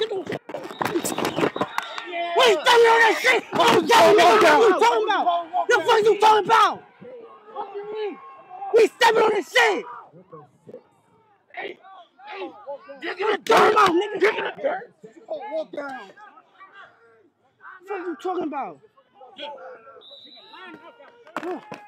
We stepping on that shit! What you talking about? The fuck you talking about? We stepping on that shit! Hey, dig in the dirt, nigga! Dig in the dirt! Walk down! What the fuck you talking about?